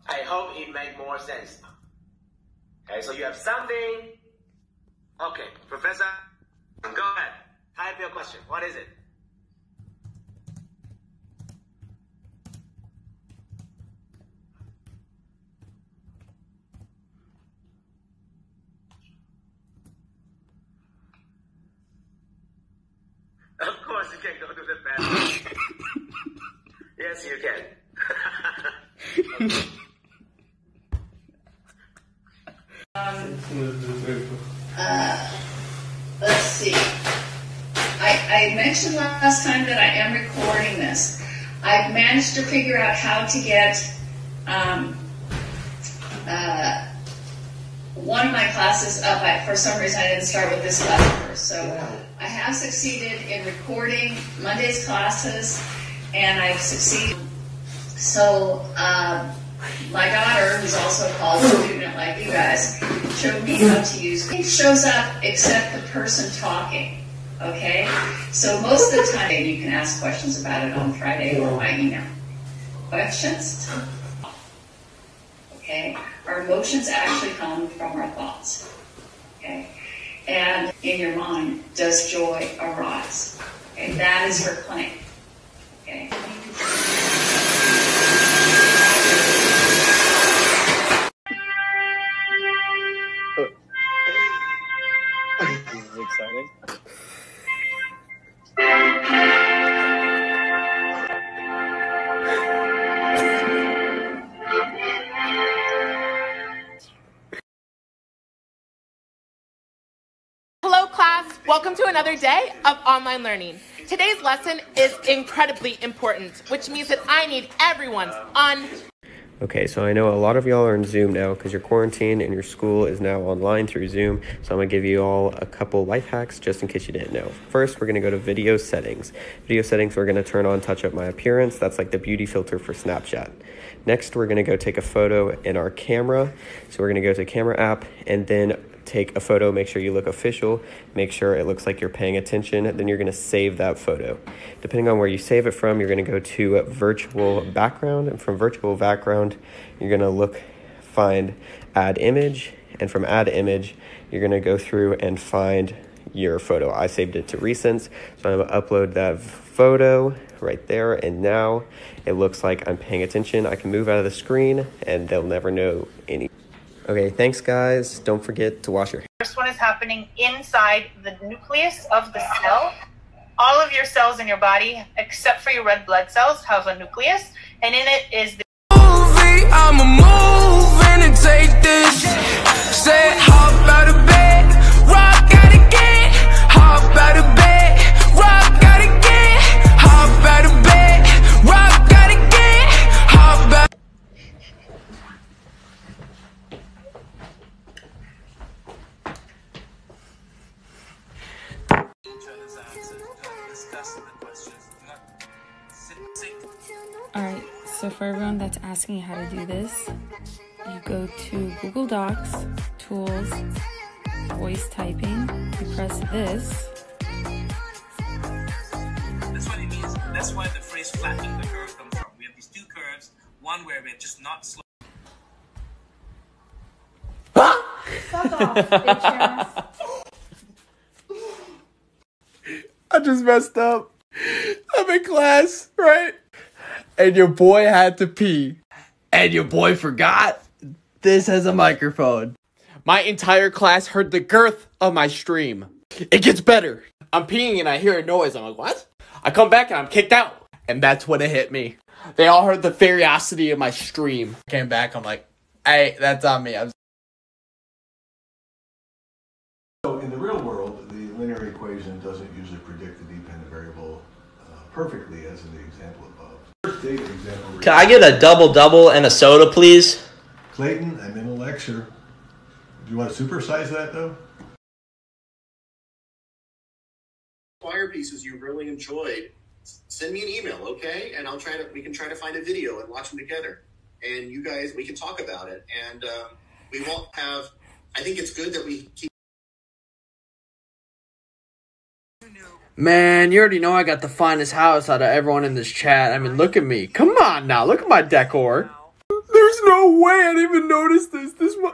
I hope it made more sense. Okay, so you have something. Okay, Professor, go ahead. Type your question. What is it? Of course you can go to the bathroom. Yes, you can. Let's see. I mentioned last time that I am recording this. I've managed to figure out how to get one of my classes up. For some reason, I didn't start with this class first. So I have succeeded in recording Monday's classes, and I've succeeded. So my daughter, who's also a college student like you guys, showed me how to use it. Shows up except the person talking. Okay? So most of the time you can ask questions about it on Friday or by email. Questions? Okay? Our emotions actually come from our thoughts. Okay? And in your mind, does joy arise? Okay? That is her claim. Okay? This is exciting. Hello class, welcome to another day of online learning. Today's lesson is incredibly important, which means that I need everyone's Okay, so I know a lot of y'all are in Zoom now because you're quarantined and your school is now online through Zoom. So I'm going to give you all a couple life hacks just in case you didn't know. First, we're going to go to video settings. Video settings, we're going to turn on touch up my appearance. That's like the beauty filter for Snapchat. Next, we're going to go take a photo in our camera. So we're going to go to camera app and then take a photo, make sure you look official, make sure it looks like you're paying attention, then you're going to save that photo. Depending on where you save it from, you're going to go to virtual background, and from virtual background, you're going to find add image, and from add image, you're going to go through and find your photo. I saved it to recents, so I'm going to upload that photo right there, and now it looks like I'm paying attention. I can move out of the screen, and they'll never know any. Okay, thanks guys. Don't forget to wash your hands. First one is happening inside the nucleus of the cell. All of your cells in your body, except for your red blood cells, have a nucleus, and in it is the I'ma move in and take this. Say hop out of bed, rock out again. Hop out of bed, rock out again. Hop out of bed, rock out again. Hop out. Alright, so for everyone that's asking how to do this, you go to Google Docs, Tools, Voice Typing, you press this. That's what it means. That's why the phrase flattening the curve comes from. We have these two curves, one where we're just not slow. Fuck off, bitch ass. I just messed up. I'm in class, right? And your boy had to pee. And your boy forgot this has a microphone. My entire class heard the girth of my stream. It gets better. I'm peeing and I hear a noise. I'm like, what? I come back and I'm kicked out. And that's when it hit me. They all heard the ferocity of my stream. Came back, I'm like, hey, that's on me. So in the real world, the linear equation doesn't usually predict the dependent variable perfectly as in the example above. First data example. Can I get a double-double and a soda, please? Clayton, I'm in a lecture. Do you want to supersize that, though? Choir pieces you really enjoyed, send me an email, okay? And we can try to find a video and watch them together. And you guys, we can talk about it. And we won't have, I think it's good that we keep. Man, you already know I got the finest house out of everyone in this chat. I mean, look at me. Come on now. Look at my decor. There's There's no way I didn't even notice this.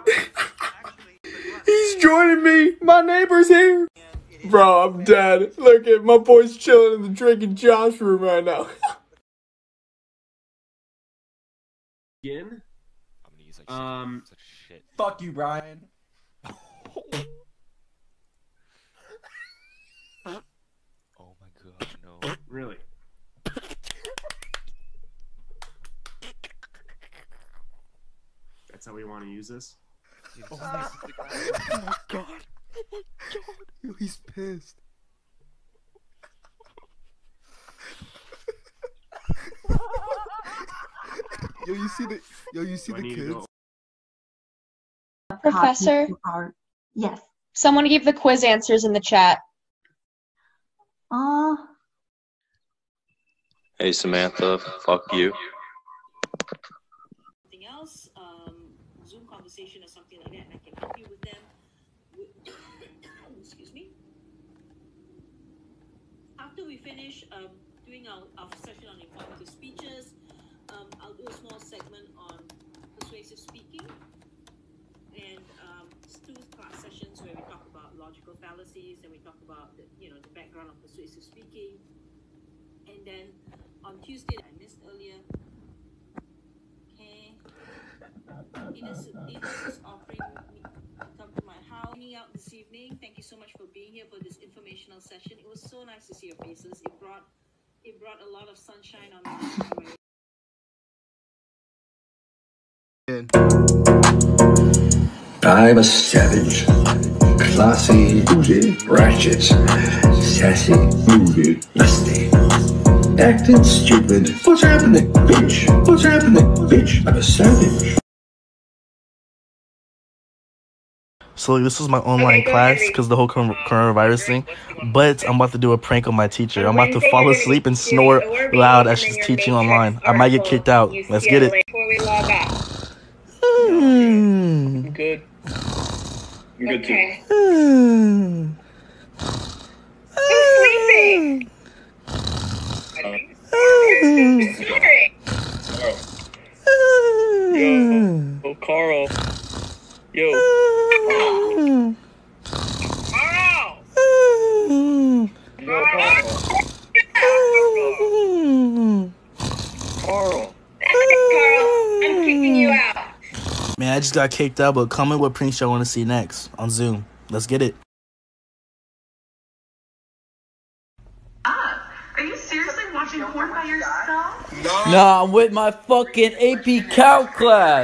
He's joining me. My neighbor's here. Bro, I'm dead. Look at my boy's chilling in the Drake and Josh room right now. Again? I'm gonna use like such shit. Fuck you, Brian. Oh my god, no. Really? That's how we want to use this? Oh my god. Oh my god. Yo, he's pissed. Yo, you see the kids? Professor? Yes. Someone give the quiz answers in the chat. Hey Samantha, fuck you. Something else, Zoom conversation or something like that, and I can help you with them. Excuse me. After we finish doing our session on informative speeches, I'll do a small segment on persuasive speaking and two class sessions where we talk about logical fallacies and we talk about the background of persuasive speaking. And then on Tuesday, I missed earlier. Okay. Ines is offering me to come to my house. Hanging out this evening. Thank you so much for being here for this informational session. It was so nice to see your faces. It brought a lot of sunshine on my I'm a savage, classy, bougie, ratchet, sassy, moody, lusty, acting stupid. What's happening, bitch? What's happening, bitch? I'm a savage. So this is my online class because the whole coronavirus thing, but I'm about to do a prank on my teacher. I'm about to fall asleep and snore loud as she's teaching online. I might get kicked out. Let's get it. Before we log off. I'm good. You're good Okay. too. Who's sleeping? Yo, Carl. Yo. Carl! Yo, Carl. Carl. Carl, I'm kicking you out. Man, I just got kicked out, but comment what prank show I want to see next on Zoom. Let's get it. Are you seriously watching porn by yourself? Nah, I'm with my fucking AP Calc class.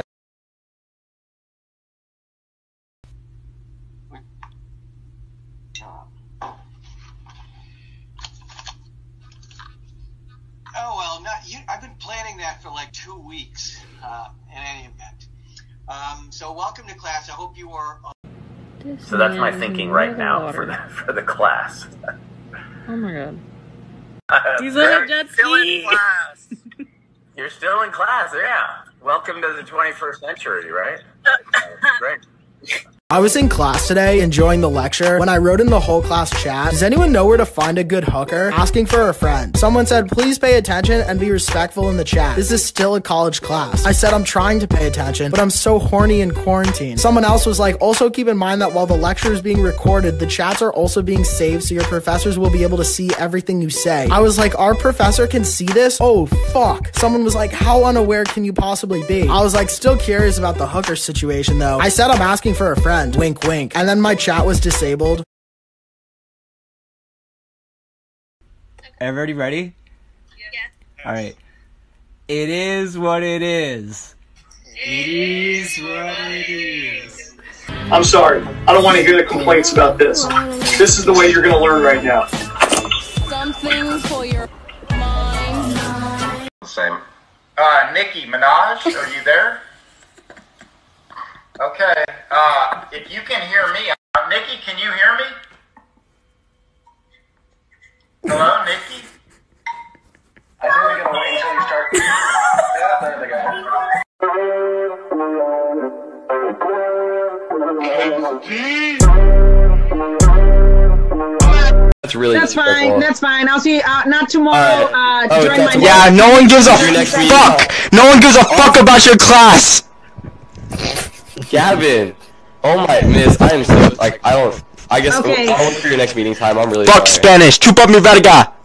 Oh well, I've been planning that for like 2 weeks. In any event, so welcome to class. I hope you are. So that's my thinking right now for the class. Oh my god. He's on a jet ski. You're still in class, yeah. Welcome to the 21st century, right? Great. I was in class today enjoying the lecture when I wrote in the whole class chat, does anyone know where to find a good hooker? Asking for a friend. Someone said, please pay attention and be respectful in the chat. This is still a college class. I said I'm trying to pay attention, but I'm so horny in quarantine. Someone else was like, also keep in mind that while the lecture is being recorded, the chats are also being saved so your professors will be able to see everything you say. I was like, our professor can see this? Oh, fuck. Someone was like, how unaware can you possibly be? I was like, still curious about the hooker situation though. I said I'm asking for a friend. Wink, wink. And then my chat was disabled. Everybody ready? Yeah. Alright. It is what it is. It is what it is. I'm sorry. I don't want to hear the complaints about this. This is the way you're going to learn right now. Something for your mind. Same. Nicki Minaj, are you there? Okay, if you can hear me, Nikki, can you hear me? Hello, Nikki? I think we're gonna wait until you start. Yeah, there they go. That's really. That's fine. That's fine. I'll see you not tomorrow. Oh, during my yeah, no one gives a fuck. No one gives a fuck about your class. Gavin. Oh my, miss, I am so, like, I guess, Okay. I'll look for your next meeting time, I'm really Fuck sorry. Spanish. Chupa mi verga.